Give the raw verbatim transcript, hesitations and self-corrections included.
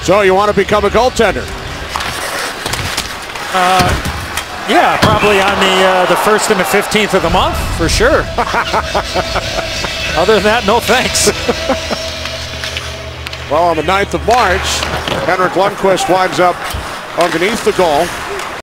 So you want to become a goaltender? Uh, yeah, probably on the uh, the first and the fifteenth of the month for sure. Other than that, no thanks. Well, on the ninth of March, Henrik Lundqvist winds up underneath the goal.